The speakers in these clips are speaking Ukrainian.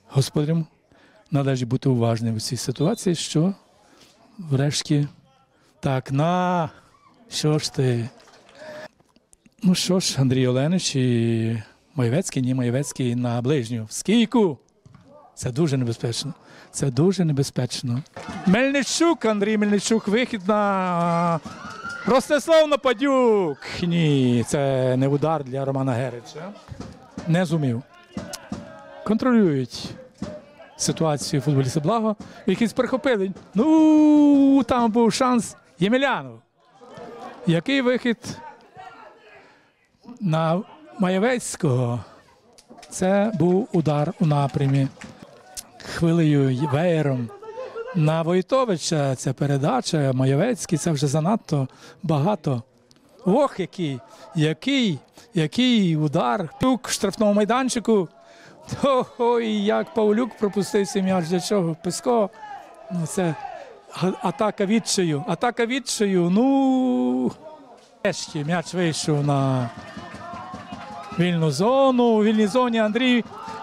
господарям належить бути уважним у цій ситуації, що врешті так, що ж ти? Ну що ж, Андрій Оленич і Маєвецький на ближню. В скійку! Це дуже небезпечно. Це дуже небезпечно. Мельничук, Андрій Мельничук, вихід на Ростислав Нападюк. Ні, це не удар для Романа Герича. Не зумів. Контролюють ситуацію футболісти Благо. Якісь перехопили. Ну, там був шанс Ємелянов. Який вихід на Маєвецького? Це був удар у напрямі. Хвилею веєром на Войтовича. Це передача. Маєвецький, це вже занадто багато. Ох, який удар. Пюк в штрафному майданчику. Ой, як Павлюк пропустив цей м'яч. Для чого? Песко. Ну, це атака відчаю. Ну, нарешті м'яч вийшов на вільну зону. У вільній зоні Андрій.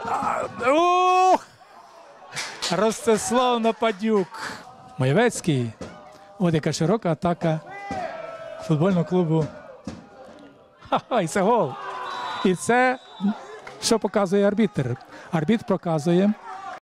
Ростислав Нападюк. Маєвецький. От яка широка атака футбольного клубу. І це гол. І це, що показує арбітр. Арбітр показує.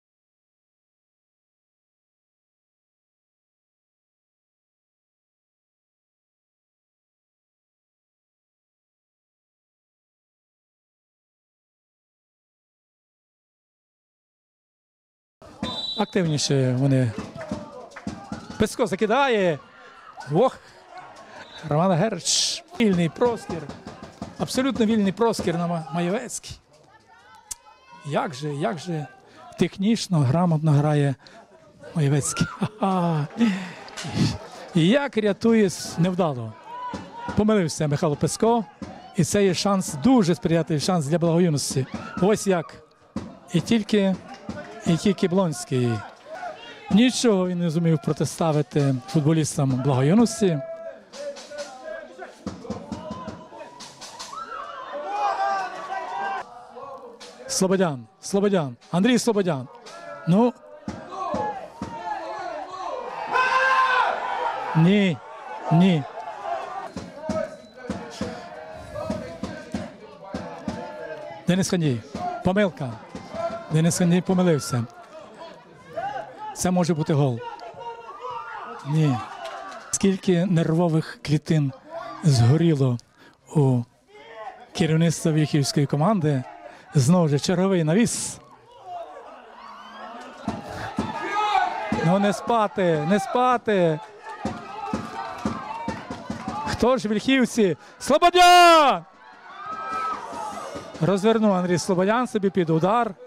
Активніше вони. Песко закидає. Ох! Роман Герич. Вільний простір. Абсолютно вільний простір на Маєвецький. Як же технічно, грамотно грає Маєвецький. І як рятує невдало. Помилився Михайло Песко. І це є шанс, дуже сприятливий шанс для благоюності. Ось як. І тільки Блонський. Нічого він не зумів протиставити футболістам благоюності. Слободян. Андрій Слободян. Ну. Ні. Денис Хандій. Помилка. Денис Хандій помилився. Це може бути гол. Ні. Скільки нервових клітин згоріло у керівництва Вільхівської команди. Знову ж черговий навіс. Ну не спати. Хто ж вільхівці? Слободян! Розвернув Андрій Слободян собі під удар.